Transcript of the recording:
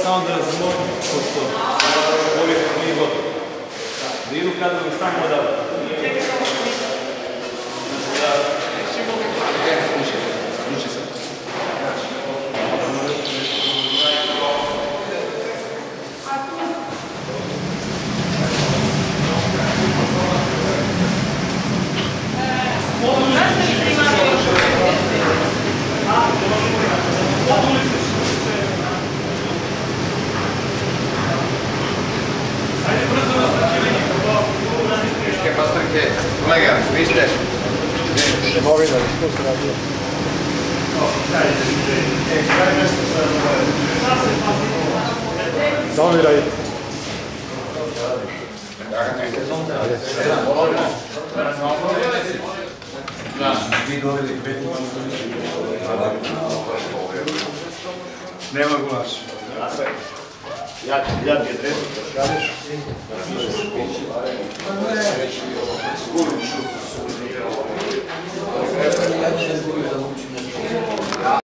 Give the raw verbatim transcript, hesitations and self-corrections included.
samo da razmoći, pošto uvijek nije gotovo. Da idu kadrovi samo odavde. Uči se. Kolega, vi ste novinar, što se radio? Novinaj. nema gulaš. Ja ti je adresu, da šalješ?